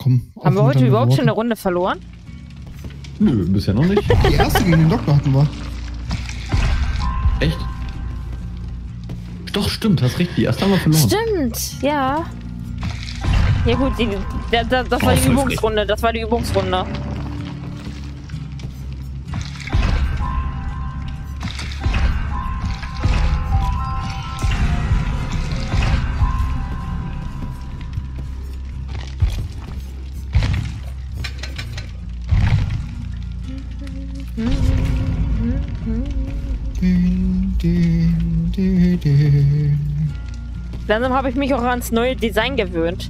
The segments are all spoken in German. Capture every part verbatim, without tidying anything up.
komm. Haben wir heute überhaupt schon eine Runde verloren? Nö, bisher noch nicht. Die erste gegen den Doktor hatten wir. Echt? Doch, stimmt, hast recht. Die erste haben wir verloren. Stimmt, ja. Ja gut, die, da, da, das war Oh, die Übungsrunde. Das war die Übungsrunde. Langsam habe ich mich auch ans neue Design gewöhnt.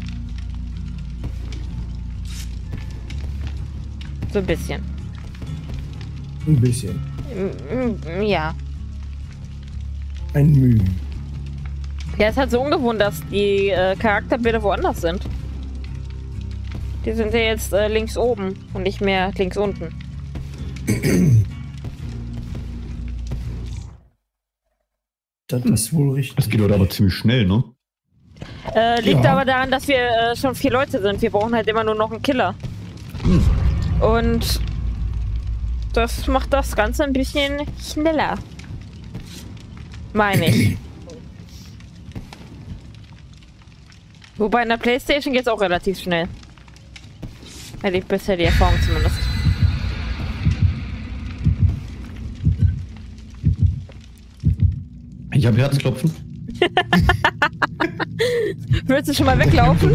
So ein bisschen. Ein bisschen. Mm, Ja. Ein Mühe. Ja, es ist halt so ungewohnt, dass die äh, Charakterbilder woanders sind. Die sind ja jetzt äh, links oben und nicht mehr links unten. Das ist wohl richtig. Das geht heute aber ziemlich schnell, ne? Äh, liegt Ja. aber daran, dass wir äh, schon vier Leute sind. Wir brauchen halt immer nur noch einen Killer. Und das macht das Ganze ein bisschen schneller. Meine ich. Wobei in der PlayStation geht es auch relativ schnell. Hätte ich bisher die Erfahrung zumindest. Ich habe Herzklopfen. Willst du schon mal weglaufen?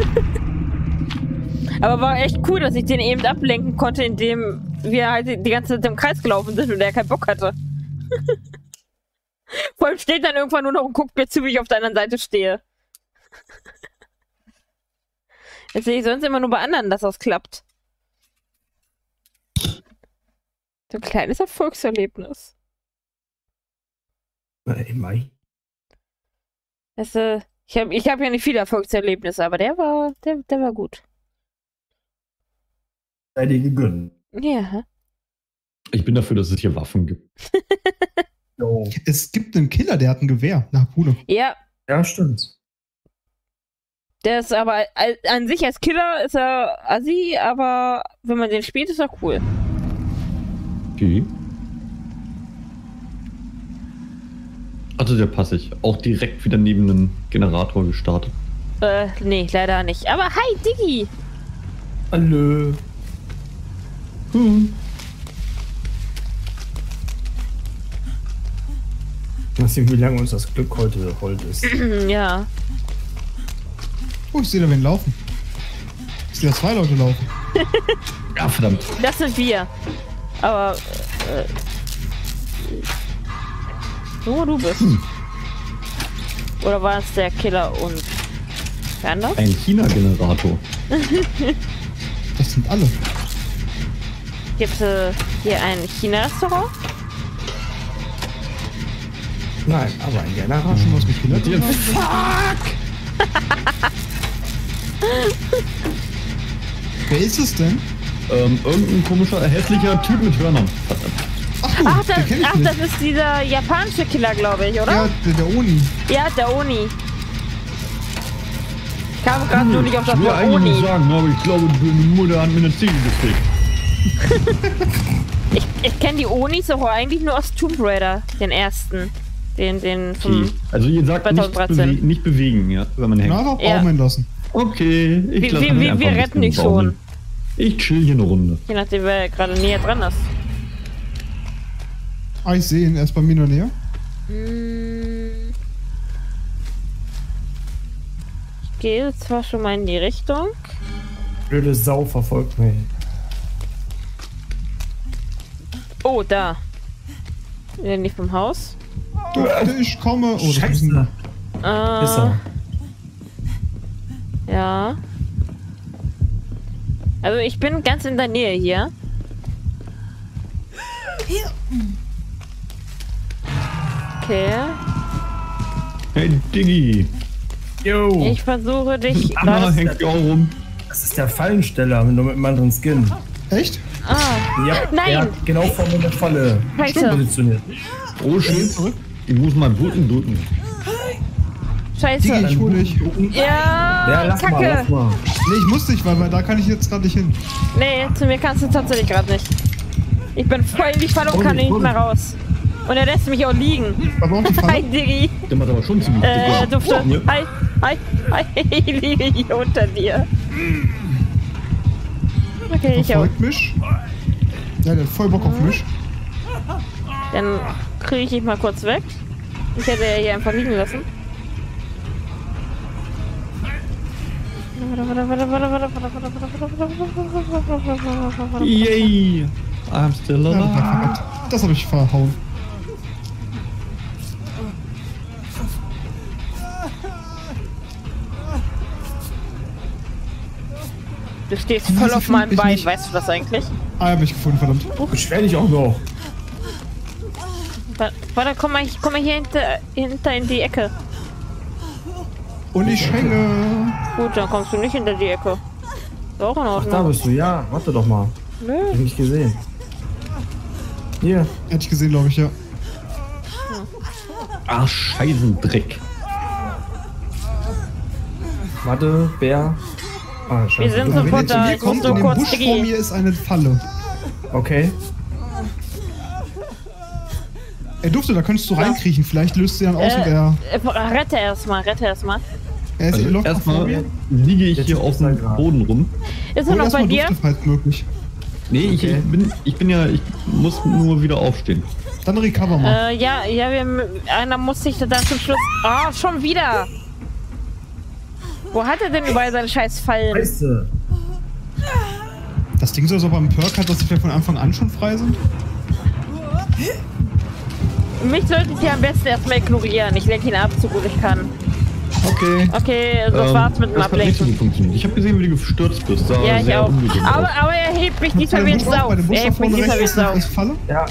Aber war echt cool, dass ich den eben ablenken konnte, indem wir halt die ganze Zeit im Kreis gelaufen sind und der keinen Bock hatte. Vor allem steht dann irgendwann nur noch und guckt mir zu, wie ich auf der anderen Seite stehe. Jetzt sehe ich sonst immer nur bei anderen, dass das klappt. So ein kleines Erfolgserlebnis. Ey, Mai. Das, äh, ich habe ich hab ja nicht viele Erfolgserlebnisse, aber der war, der, der war gut. Sei dir gegönnt. Ja. Ich bin dafür, dass es hier Waffen gibt. Jo. Es gibt einen Killer, der hat ein Gewehr. Eine Harpune. Ja, Ja, stimmt. der ist aber al- an sich als Killer ist er assi, aber wenn man den spielt, ist er cool. Okay. Also der passig. Auch direkt wieder neben einem Generator gestartet. Äh, nee, leider nicht. Aber hi, Diggi! Hallo. Hm. Mal sehen, wie lange uns das Glück heute hold ist. Ja. Oh, ich sehe da wen laufen. Ich sehe da zwei Leute laufen. Ja, verdammt. Das sind wir. Aber, äh, so du bist. Hm. Oder war es der Killer und wer anders? Ein China-Generator. Das sind alle. Gibt es äh, hier ein China-Restaurant? Nein, aber ein Hast du Generator. schon was mit Killer? Mit dir- Wer ist es denn? Ähm, irgendein komischer, hässlicher Typ mit Hörnern. Verdammt. Ach, du, Ach, den das, kenn ich ach nicht. das ist dieser japanische Killer, glaube ich, oder? Ja, der, der Oni. Ja, der Oni. Ich kam gerade nur nicht auf das Ich will Wort eigentlich nicht Oni. sagen, aber ich glaube, deine Mutter hat mir eine Ziege gefickt. Ich, ich kenne die Onis auch eigentlich nur aus Tomb Raider, den ersten. Den, den vom... Okay. Also ihr sagt nicht, zweitausenddreizehn. bewe nicht bewegen, ja, wenn man hängt. Na, einfach Ja. baumeln lassen. Okay, ich Wir, lasse wir, mich wir, einfach wir ein retten bisschen dich baumeln. schon. Ich chill hier eine Runde. Je nachdem, wer gerade näher dran ist. Ah, ich sehe ihn erst bei mir in der Nähe. Hm. Ich gehe zwar schon mal in die Richtung. Blöde Sau verfolgt mich. Oh, da. Ja, nicht vom Haus. Dürfte ich komme. Oh, das ist ein, Scheiße. Äh, Ist er. Ja. Also ich bin ganz in der Nähe hier. Okay. Hey Diggi, Jo. Ich versuche dich Anna gerade... hängt hier auch rum. Das ist der Fallensteller, nur mit einem anderen Skin. echt? Ah, Ja, Nein. der hat genau vor mir eine Falle Scheiße. positioniert. Oh shit, zurück. ich muss mal Bluten bluten. Scheiße. Digi, ich hol dich. Ja, Ja, lass Kacke. mal, lass mal. Nee, ich muss nicht, weil, weil da kann ich jetzt gerade nicht hin. Nee, zu mir kannst du tatsächlich gerade nicht. Ich bin voll in die Falle und Oh, kann nicht, nicht oh, mehr raus. Und er lässt mich auch liegen. Aber auch die Hi, Falle. Diggi. Der macht aber schon ziemlich Äh, dicke- Dufte. Ja. Hi, hi, hi. Ich liege hier unter dir. Okay, ich auch. Verfolgt mich. Ja, der hat voll Bock auf mich. Dann kriege ich dich mal kurz weg. Ich hätte ja hier einfach liegen lassen. Yay! I'm still Ja, alive. verkackt. Das habe ich verhauen. Du stehst Was, voll ich auf find meinem mich Bein, nicht. weißt du das eigentlich? Ah, hab ich gefunden, verdammt. Beschwer dich auch noch. Wa- Warte, komm mal, ich komm mal hier hinter, hinter in die Ecke. Und ich hänge. Gut, dann kommst du nicht hinter die Ecke. Ist auch in Ach, da Ordnung. bist du, ja. Warte doch mal. Nö. Hab ich nicht gesehen. Hier. Hätte ich gesehen, glaube ich, ja. Ah, Scheißendreck. Warte, Bär. Ah, scheiße. Wir sind Wenn ihr sofort zu da. mir Ich muss kommt, nur in den kurz Busch vor Diggi. mir ist eine Falle. Okay. Er durfte, da könntest du reinkriechen. Vielleicht löst sie dann aus und er. Äh, äh, rette erstmal, rette erstmal. Er ist Also locker vor erstmal mir. liege ich Jetzt hier ist auf es dem gerade. Boden rum. Ist er Hol noch bei erstmal dir? Dufte, falls möglich. Nee, ich, Okay. ich, bin, ich bin ja, ich muss nur wieder aufstehen. Dann recover mal. Äh, ja, ja, wir, einer muss sich dann zum Schluss... Ah, schon wieder! Wo hat er denn überall seine scheiß Fallen? Scheiße. Das Ding soll so beim Perk hat, dass sie vielleicht von Anfang an schon frei sind. Mich solltet ihr am besten erstmal ignorieren. Ich lenke ihn ab, so gut ich kann. Okay. Okay, das Ähm, war's mit dem das hat nicht so Ablenken. gut funktioniert. Ich habe gesehen, wie du gestürzt bist. Sah Ja, ich sehr auch. ungesund Aber, aus. aber er hebt mich diesmal Bei wie dem ein Busch auch, Sau. bei dem Busch Er da hebt mich vorne diesmal wie ein rechts ist Sau. ist Falle. Ja.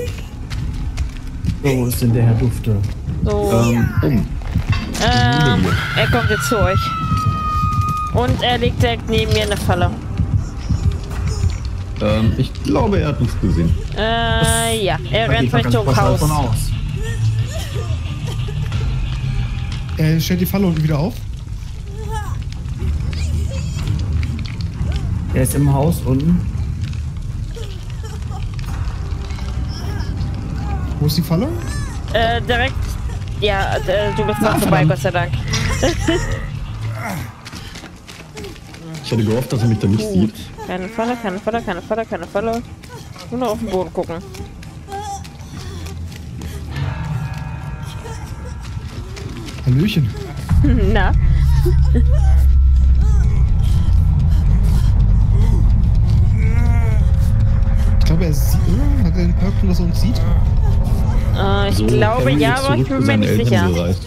So, wo ist denn der Herr Dufte? So, Ähm, um. ähm, er kommt jetzt zu euch. Und er legt direkt neben mir eine Falle. Ähm, ich glaube, er hat uns gesehen. Äh, ja, er Da gehe rennt ich mal ganz Richtung pauschal Haus. von aus. Er stellt die Falle unten wieder auf. Er ist im Haus unten. Wo ist die Falle? Äh, direkt. Ja, äh, du bist Na, dran vorbei, verdammt. Gott sei Dank. Ich hatte gehofft, dass er mich da nicht sieht. Keine Falle, keine Falle, keine Falle, keine Falle. Nur noch auf den Boden gucken. Hallöchen. Na? Ich glaube, er sieht. Oder? Hat er den Perk, dass er uns sieht? Äh, ich So, glaube Harry ja, ist aber ich zurück bin zu mir seinen nicht Eltern sicher. gereist.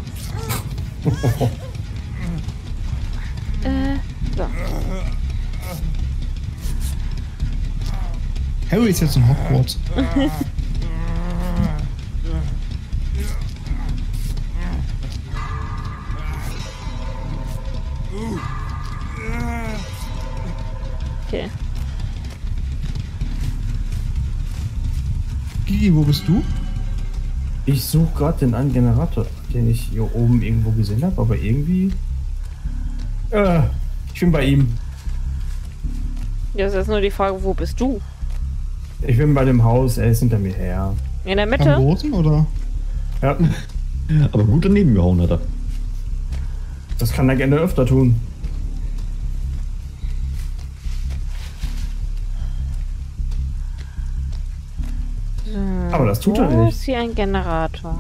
Äh, so. Harry ist jetzt in Hogwarts. Okay. Gigi, wo bist du? Ich suche gerade den einen Generator, den ich hier oben irgendwo gesehen habe, aber irgendwie. Äh, ich bin bei ihm. Jetzt ist nur die Frage, wo bist du? Ich bin bei dem Haus, er ist hinter mir her. In der Am Mitte? Roten oder? Ja, Aber gut daneben gehauen hat er. das kann er gerne öfter tun. Aber das tut er Wo nicht. ist hier ein Generator?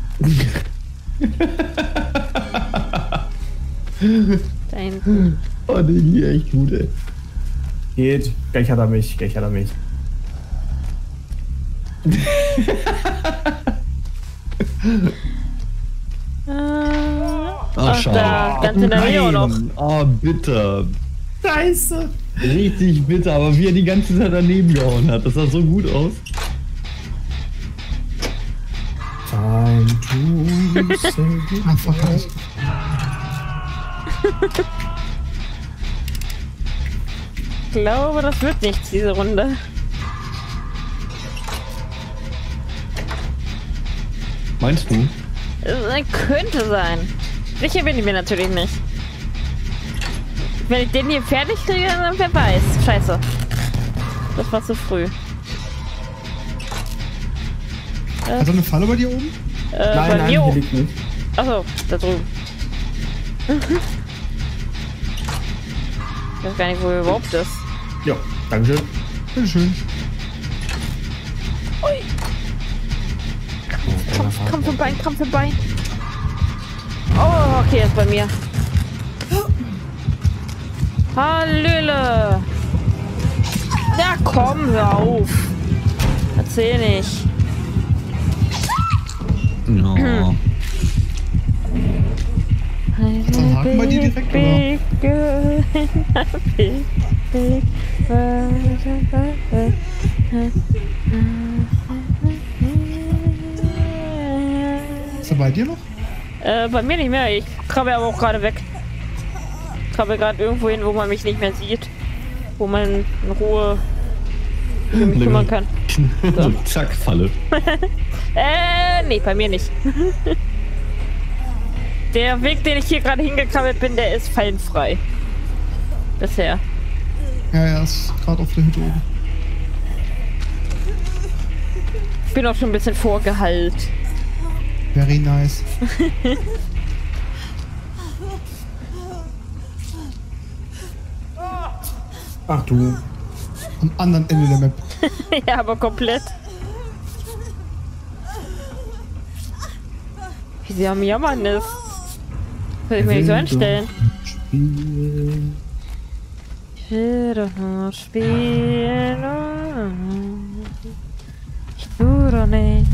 Da hinten. Oh, der hier echt gut, ey. Geht, gleich hat er mich, gleich hat er mich. Äh, Ah, ach, schade. da, ganz in der Nähe auch noch. Ah, bitter. Scheiße! Richtig bitter, aber wie er die ganze Zeit daneben gehauen hat. Das sah so gut aus. Time to say Ah, fuck. halt. Ich glaube, das wird nichts, diese Runde. Meinst du? Es könnte sein. Sicher bin ich mir natürlich nicht. Wenn ich den hier fertig kriege, dann wer weiß. Scheiße. Das war zu früh. Hat er eine Falle bei dir oben? Äh, Nein, bei nein, mir hier oben. liegt nicht. Achso, da drüben. Ich weiß gar nicht, wo er überhaupt ist. Ja, dankeschön. Bitteschön. Ui. Krampf, Krampf im Bein, Krampf im Bein. Oh, okay, ist bei mir. Hallöle. Ja, komm, hör auf. Erzähl nicht. Ja. Hat's einen Haken bei dir direkt, Big girl in a big, big world. Ist er bei dir noch? Äh, bei mir nicht mehr. Ich krabbel aber auch gerade weg. Ich krabbel gerade irgendwo hin, wo man mich nicht mehr sieht. Wo man in Ruhe sich um mich kümmern kann. So, zack, Falle. Äh, nee, bei mir nicht. Der Weg, den ich hier gerade hingekrabbelt bin, der ist fallenfrei. Bisher. Ja, er ist gerade auf der Hütte oben. Ich bin auch schon ein bisschen vorgeheilt. Very nice. Ach du. Am anderen Ende der Map. Ja, aber komplett. Wie sie am Jammern ist. Soll ich mir nicht so einstellen? Spielen. Ich will doch nur spielen. Ich tu doch nichts.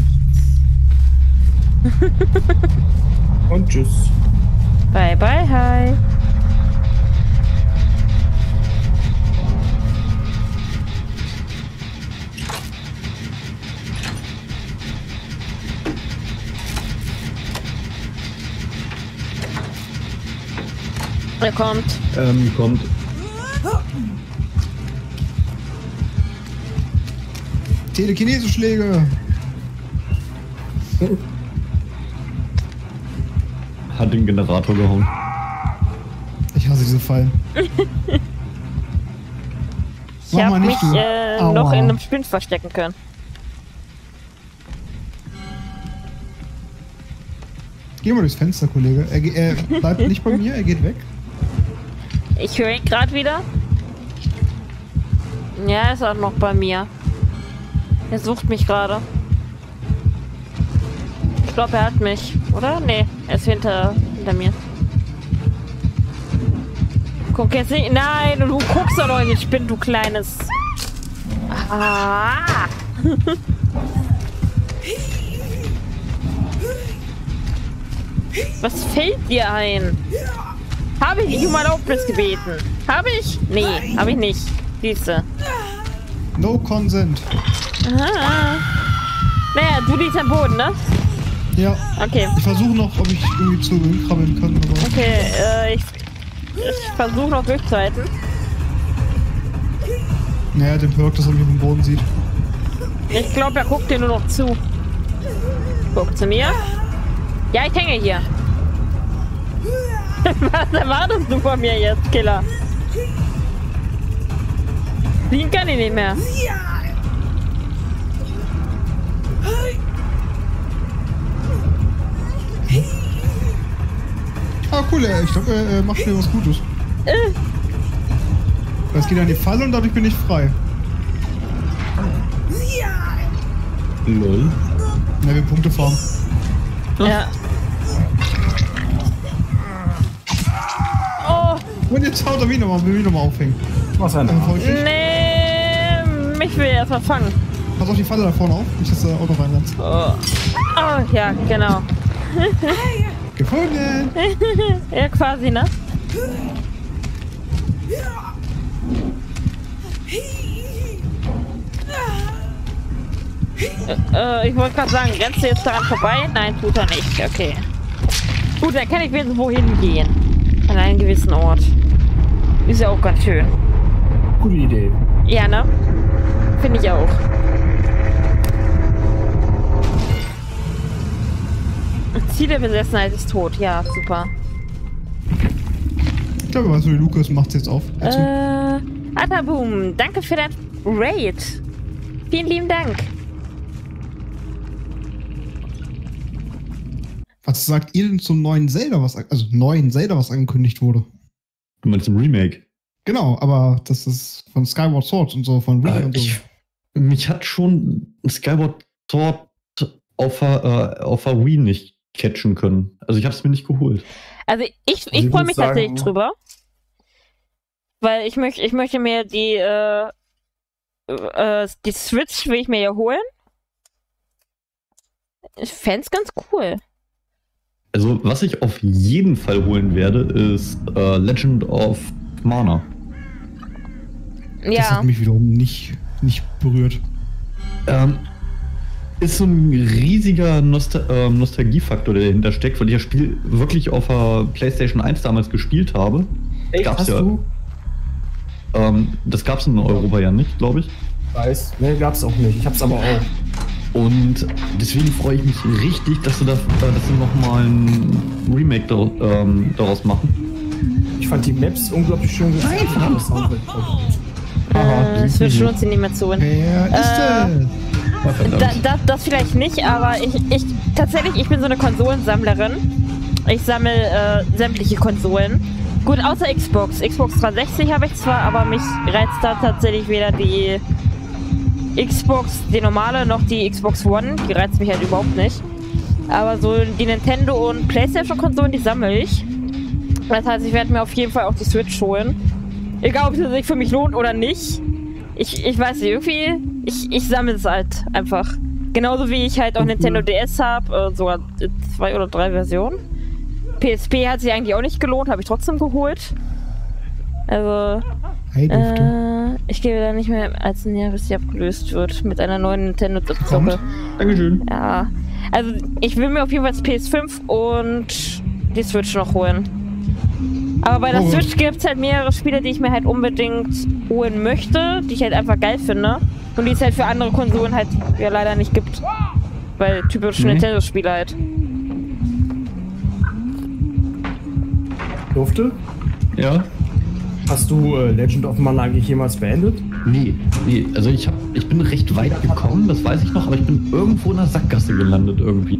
Und tschüss. Bye bye, hi. Er kommt. Ähm, kommt. Telekineseschläge. Hat den Generator gehauen. Ich hasse diese Fallen. Ich Mach hab mal nicht, mich du. äh, Aua. noch in einem Spind verstecken können. Geh mal durchs Fenster, Kollege. Er, ge- er bleibt nicht bei mir, er geht weg. Ich höre ihn gerade wieder. Ja, er ist auch noch bei mir. Er sucht mich gerade. Ich glaube, er hat mich, oder? Nee, er ist hinter, hinter mir. Guck jetzt nicht. Nein, du guckst doch noch in den Spind, du kleines. Ah. Was fällt dir ein? Habe ich dich um Erlaubnis gebeten? Habe ich? Nee, habe ich nicht. Siehste. No consent. Aha. Naja, du liegst am Boden, ne? Ja. Okay. Ich versuche noch, ob ich irgendwie zu ihm krabbeln kann, aber. Okay, äh, ich, ich versuche noch durchzuhalten. Naja, den Perk, dass er mich auf dem Boden sieht. Ich glaube, er guckt dir nur noch zu. Guck zu mir. Ja, ich hänge hier. Was erwartest du von mir jetzt, Killer? Fliegen kann ich nicht mehr. Ah, cool, ey. Ich glaube, er, er macht mir was Gutes. Äh. Es geht an die Falle und dadurch bin ich frei. Lol. Ja, wir Punkte farmen. Ja. Oh, Und jetzt haut er mich nochmal, will mich nochmal aufhängen. Was ein Dann fahr ich dich. nee. Mich will er erstmal fangen. Pass auf die Falle da vorne auf, nicht dass der Auto reinrennt. Oh. Oh, ja, genau. Gefunden! Ja, quasi, ne? Äh, ich wollte gerade sagen, rennst du jetzt daran vorbei? Nein, tut er nicht. Okay. Gut, dann kann ich wenigstens wohin gehen. An einen gewissen Ort. Ist ja auch ganz schön. Gute Idee. Ja, ne? Finde ich auch. Ziel der Besessenheit ist tot. Ja, super. glaube, was für Lukas macht's jetzt auf. Äh, Ataboom, danke für dein Raid. Vielen lieben Dank. Was sagt ihr denn zum neuen Zelda, was also neuen Zelda, was angekündigt wurde? Du meinst ein Remake? Genau, aber das ist von Skyward Sword und so, von Wii Äh, und so. ich, mich hat schon Skyward Sword auf der, äh, auf der Wii nicht catchen können. Also ich habe es mir nicht geholt. Also ich, Also ich ich freue muss mich sagen- tatsächlich drüber. Weil ich möchte, ich möchte mir die, äh, äh, die Switch will ich mir ja holen. Ich fänd's ganz cool. Also was ich auf jeden Fall holen werde, ist äh, Legend of Mana. Das Ja. hat mich wiederum nicht, nicht berührt. Ähm, ist so ein riesiger Nostal ähm, Nostalgiefaktor, der dahinter steckt, weil ich das Spiel wirklich auf der PlayStation eins damals gespielt habe. Echt, Gab's hast ja. du? Ähm, das gab es in Europa ja nicht, glaube ich. Weiß. Ne, gab's auch nicht. Ich hab's aber auch. Und deswegen freue ich mich richtig, dass sie, da, dass sie nochmal ein Remake dar ähm, daraus machen. Ich fand die Maps unglaublich schön gezeichnet. Das Soundtrack voll gut. Aha, Äh, es wird schon sie nicht mehr zu holen. Wer ist Äh, Ah, verdammt. Da, das, das vielleicht nicht, aber ich, ich tatsächlich, ich bin so eine Konsolensammlerin. Ich sammle äh, sämtliche Konsolen. Gut, außer Xbox. Xbox dreihundertsechzig habe ich zwar, aber mich reizt da tatsächlich weder die Xbox, die normale, noch die Xbox One. Die reizt mich halt überhaupt nicht. Aber so die Nintendo und PlayStation-Konsolen, die sammle ich. Das heißt, ich werde mir auf jeden Fall auch die Switch holen. Egal, ob es sich für mich lohnt oder nicht. Ich, ich weiß nicht, irgendwie, ich, ich sammle es halt einfach. Genauso wie ich halt auch Nintendo D S habe, äh, sogar zwei oder drei Versionen. P S P hat sich eigentlich auch nicht gelohnt, habe ich trotzdem geholt. Also, Hey, Dufte. äh, ich gebe da nicht mehr als ein Jahr, bis sie abgelöst wird mit einer neuen Nintendo-Zocke. Kommt. Dankeschön. Ja, also ich will mir auf jeden Fall das P S fünf und die Switch noch holen. Aber bei der Oh. Switch gibt es halt mehrere Spiele, die ich mir halt unbedingt holen möchte, die ich halt einfach geil finde. Und die es halt für andere Konsolen halt ja leider nicht gibt. Weil typische Nee. Nintendo-Spiele halt. Durfte? Ja? Hast du äh, Legend of Mana eigentlich jemals beendet? Nee, nee, also ich, hab, ich bin recht weit gekommen, das weiß ich noch, aber ich bin irgendwo in der Sackgasse gelandet irgendwie.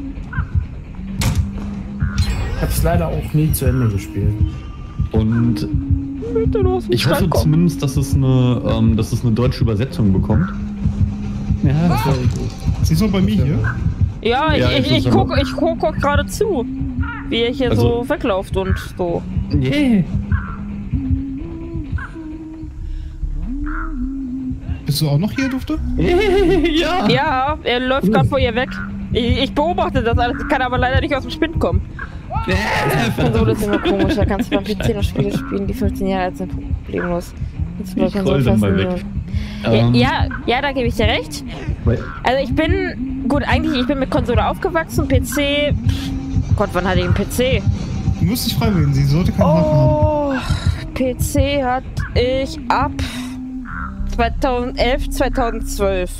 Ich hab's leider auch nie zu Ende gespielt. Und Bitte los, ich hoffe zumindest, dass es eine, ähm, dass es eine deutsche Übersetzung bekommt. Ja, das wäre gut. Siehst du bei mir hier? Ja, ich, Ja, ich, ich interessant. gucke ich guck, guck gerade zu, wie er hier Also- so weglauft und so. Yeah. Bist du auch noch hier, Dufte? Ja. Ja, er läuft gerade vor ihr weg. Ich, ich beobachte das alles, kann aber leider nicht aus dem Spind kommen. Konsole ist immer komisch, da kannst du beim P C noch Spiele spielen, die fünfzehn Jahre alt sind, problemlos. Jetzt Ich roll dann mal weg. Ähm, Ja, ja, da gebe ich dir recht. weil- Also ich bin, gut, eigentlich, ich bin mit Konsole aufgewachsen, P C, pff, Gott, wann hatte ich einen P C? Du musst dich frei wählen, sie sollte keinen Haken haben. Oh, P C hatte ich ab zweitausendelf, zweitausendzwölf.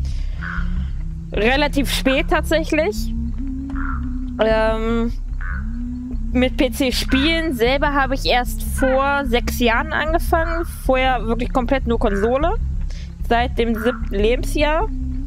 Relativ spät tatsächlich. Ähm, mit P C spielen selber habe ich erst vor sechs Jahren angefangen. Vorher wirklich komplett nur Konsole. Seit dem siebten Lebensjahr.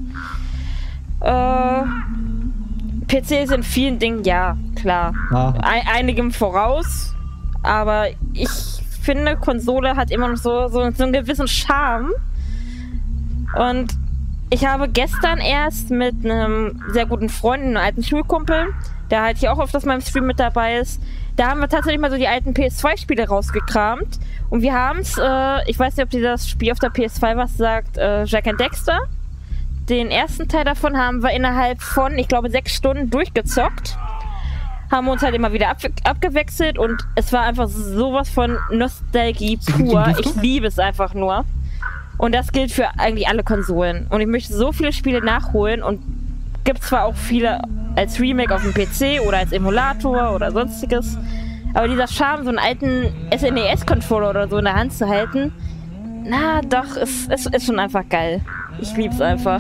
Äh, P C ist in vielen Dingen, ja, klar. Ah. Ein, einigem voraus. Aber ich finde, Konsole hat immer noch so, so, so einen gewissen Charme. Und ich habe gestern erst mit einem sehr guten Freund, einem alten Schulkumpel, der halt hier auch öfters mal im Stream mit dabei ist, da haben wir tatsächlich mal so die alten P S zwei Spiele rausgekramt. Und wir haben es, äh, ich weiß nicht, ob dir das Spiel auf der P S zwei was sagt, äh, Jack and Dexter. Den ersten Teil davon haben wir innerhalb von, ich glaube, sechs Stunden durchgezockt. Haben uns halt immer wieder ab abgewechselt und es war einfach sowas von Nostalgie pur. Ich liebe es einfach nur. Und das gilt für eigentlich alle Konsolen. Und ich möchte so viele Spiele nachholen und gibt zwar auch viele als Remake auf dem P C oder als Emulator oder sonstiges. Aber dieser Charme, so einen alten S N E S-Controller oder so in der Hand zu halten, na doch, es ist, ist, ist schon einfach geil. Ich lieb's einfach.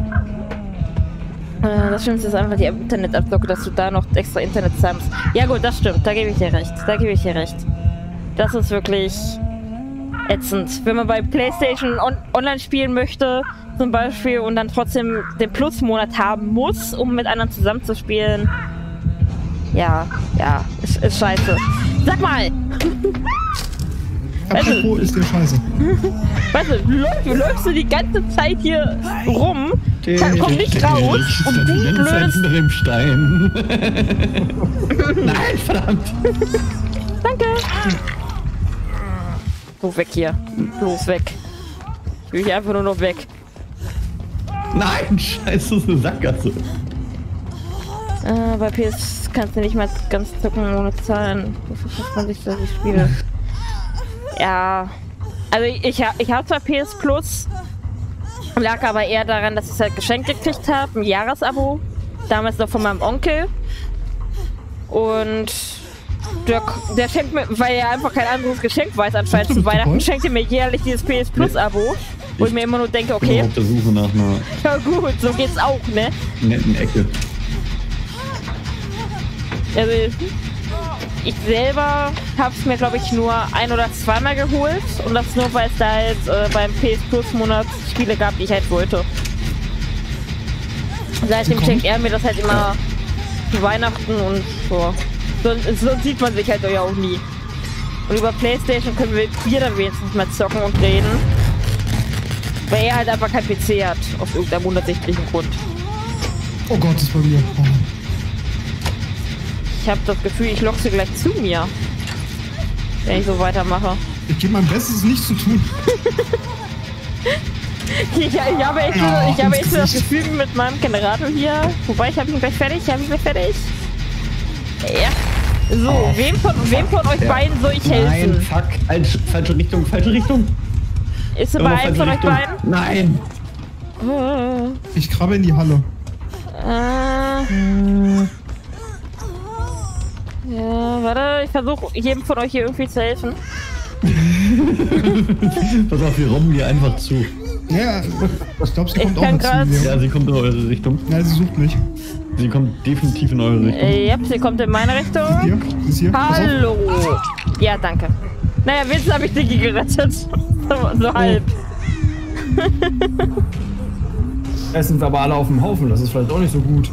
Äh, Das Schlimmste ist einfach die Internetabzocke, dass du da noch extra Internet zahlst. Ja gut, das stimmt, da gebe ich dir recht. Da gebe ich dir recht. Das ist wirklich ätzend. Wenn man bei PlayStation on online spielen möchte, zum Beispiel, und dann trotzdem den Plus-Monat haben muss, um mit anderen zusammenzuspielen. Ja, ja, ist, ist scheiße. Sag mal! Apropos ist der scheiße. Weißt du, du, läufst, du läufst du die ganze Zeit hier rum, kann, komm nicht raus und du blödes... unter dem Stein. Nein, verdammt. Danke. So, weg hier. Bloß weg. Ich will hier einfach nur noch weg. Nein, scheiße, das ist eine Sackgasse. Äh, bei P S kannst du nicht mal ganz zocken ohne Zahlen. Das ist das zwanzig, dass ich spiele. Ja. Also ich, ich habe zwar P S Plus, lag aber eher daran, dass ich es halt geschenkt gekriegt habe, ein Jahresabo. Damals noch von meinem Onkel. Und der, der schenkt mir, weil er einfach kein anderes Geschenk weiß, anscheinend zu Weihnachten, schenkt er mir jährlich dieses P S Plus Abo. Wo ich, ich mir immer nur denke, okay. Ich bin auf der Suche nach einer ja gut, so geht's auch, ne? netten Ecke. Also ich selber habe es mir, glaube ich, nur ein- oder zweimal geholt. Und das nur, weil es da halt äh, beim P S Plus Monat Spiele gab, die ich halt wollte. Seitdem schenkt er mir das halt immer zu Weihnachten und so. Sonst, sonst sieht man sich halt ja auch nie. Und über PlayStation können wir, wir dann wenigstens mal zocken und reden. Weil er halt einfach kein P C hat, aus irgendeinem unersichtlichen Grund. Oh Gott, das ist bei mir. Oh. Ich habe das Gefühl, ich lock sie gleich zu mir. Wenn ich so weitermache. Ich gebe mein Bestes, es nicht zu tun. ich, ich habe echt, ja, so, ich habe echt so das Gesicht. Gefühl mit meinem Generator hier. Wobei, ich habe ihn gleich fertig. Ich habe ihn gleich fertig. Ja. So, Oh, wem, von, wem von euch ja. beiden soll ich helfen? Nein, fuck. Falsch, falsche Richtung, falsche Richtung. Ist er Immer bei einem von euch falsche beiden? Richtung. Nein. Oh. Ich krabbe in die Halle. Äh. Ja, warte, ich versuche jedem von euch hier irgendwie zu helfen. Pass auf, wir robben dir einfach zu. Ja, ich glaube, sie Ich kommt auch kann mit zu grad- mir. Ja, sie kommt in eure Richtung. Ja, sie sucht mich. Sie kommt definitiv in eure Richtung. Äh, ja, sie kommt in meine Richtung. Hier, sie ist hier. Pass auf. Hallo! Ja, danke. Naja, wenigstens habe ich Diggi gerettet. So, so halb. Jetzt sind wir aber alle auf dem Haufen, das ist vielleicht auch nicht so gut.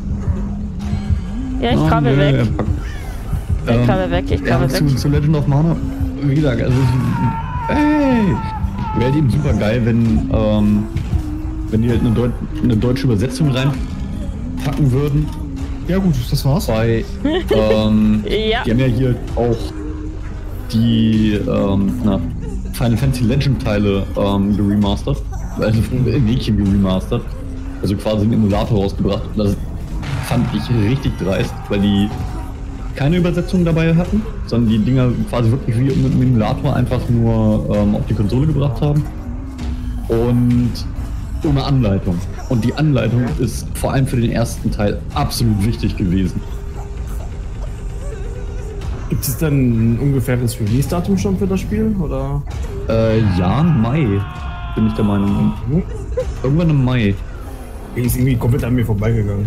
Ja, ich Oh, krabbel nö, weg. er packt- Ich Ähm, krabbel weg, ich ja, krabbel zu, weg. zu Legend of Mana, wie gesagt, also hey, wäre eben super geil, wenn ähm, wenn die halt eine, Deut eine deutsche Übersetzung reinpacken würden. Ja gut, das war's. Bei ähm, Ja. die haben ja hier auch die ähm, na, Final Fantasy Legend Teile ähm, geremastert, also äh, Mädchen geremastert, also quasi einen Emulator rausgebracht. Das fand ich richtig dreist, weil die keine Übersetzung dabei hatten, sondern die Dinger quasi wirklich wie mit dem Emulator einfach nur ähm, auf die Konsole gebracht haben und ohne Anleitung. Und die Anleitung ist vor allem für den ersten Teil absolut wichtig gewesen. Gibt es denn ein ungefähres Release-Datum schon für das Spiel? Oder? Äh, ja, Mai, bin ich der Meinung. Hm? Irgendwann im Mai. Die ist irgendwie komplett an mir vorbeigegangen.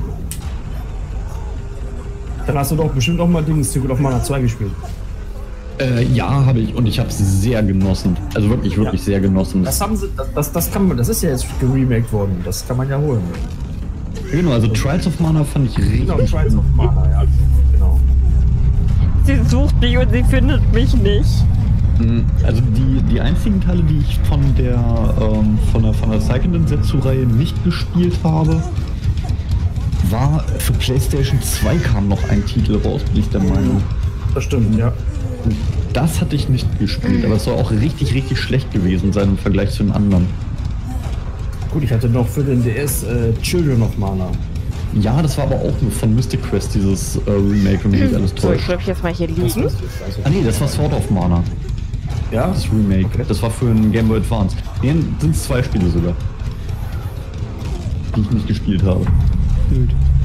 Dann hast du doch bestimmt auch mal den Secret of Mana zwei gespielt. Äh, ja, habe ich und ich habe es sehr genossen. Also wirklich, wirklich Ja. sehr genossen. Das haben sie, das, das, das kann man, das ist ja jetzt geremaked worden. Das kann man ja holen. Genau, also Trials of Mana fand ich richtig Genau, Trials of Mana, ja. Genau. Sie sucht mich und sie findet mich nicht. Mhm. Also die, die einzigen Teile, die ich von der ähm, von der von der Seiken Setsu-Reihe nicht gespielt habe, war für PlayStation zwei kam noch ein Titel raus, bin ich der Meinung. Das stimmt, ja. Und das hatte ich nicht gespielt, aber es soll auch richtig, richtig schlecht gewesen sein im Vergleich zu den anderen. Gut, ich hatte noch für den D S äh, Children of Mana. Ja, das war aber auch nur von Mystic Quest, dieses äh, Remake, und mich alles So, ich täuscht. bleib jetzt mal hier Das liegen. ist, also, Ah nee, das war Sword of Mana, ja? das Remake. Okay. Das war für ein Game Boy Advance. Nee, sind es zwei Spiele sogar, die ich nicht gespielt habe. Blöd.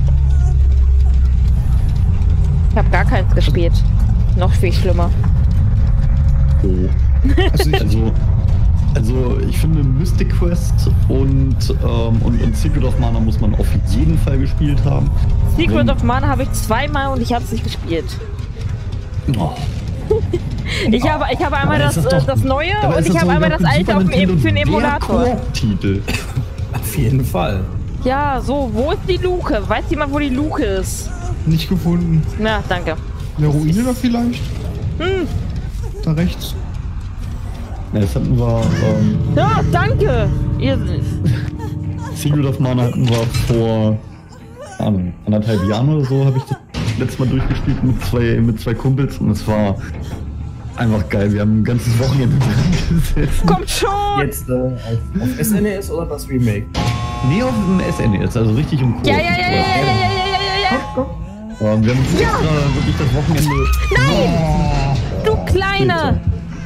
Ich habe gar keins gespielt. Noch viel schlimmer. Oh. Also ich, Also, also ich finde Mystic Quest und, ähm, und, und Secret of Mana muss man auf jeden Fall gespielt haben. Secret Wenn- of Mana habe ich zweimal und ich habe es nicht gespielt. Oh. Ich habe, ich habe einmal Aber das, ist das äh, doch- das Neue Dabei und ist ich das habe doch einmal auf das dem Alte Super auf dem, Nintendo für den der Emulator. Koop-Titel. Auf jeden Fall. Ja, so, wo ist die Luke? Weiß jemand, wo die Luke ist? Nicht gefunden. Na, danke. In der Ruine da vielleicht? Hm. Da rechts. Ja, jetzt hatten wir, ähm, Ja, danke. Ihr, Secret of Mana hatten wir vor, keine Ahnung, anderthalb Jahren oder so, habe ich das letztes Mal durchgespielt mit zwei, mit zwei Kumpels und es war einfach geil. Wir haben ein ganzes Wochenende dran gesessen. kommt schon. Jetzt äh, auf, auf S N E S oder das Remake? Nee, auf dem S N E S, also richtig im Koop. Ja, ja, ja, ja, ja, ja, ja, ja, ja, ja. Ähm, wir haben uns extra wirklich das Wochenende... Nein! Du Kleine!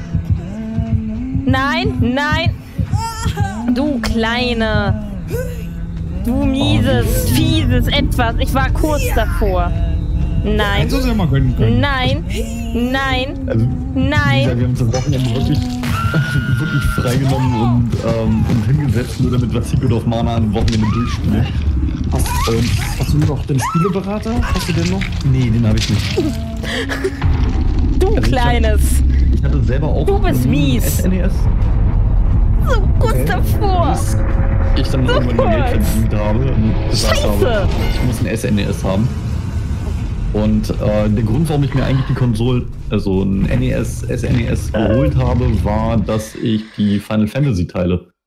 Nein, nein! Du Kleine! Du mieses, fieses Etwas! Ich war kurz davor! Nein! Hättest du es ja mal gönnen können. Nein! Nein! Also, wie Nein! gesagt, wir haben uns das Wochenende wirklich, wirklich freigenommen und, ähm, und hingesetzt, nur damit wir Secret of Mana am Wochenende durchspielen. Hast, ähm, hast du noch den Spieleberater? Hast du den noch? Nee, den habe ich nicht. Du Also ich Kleines! Ich hatte selber auch Du bist ein mies. S N E S, So kurz Okay. davor! bis ich dann irgendwann mal Geld kurz. verdient habe und gesagt Scheiße. habe, ich muss ein S N E S haben. Und äh, der Grund, warum ich mir eigentlich die Konsole, also ein N E S, S N E S geholt habe, war, dass ich die Final Fantasy Teile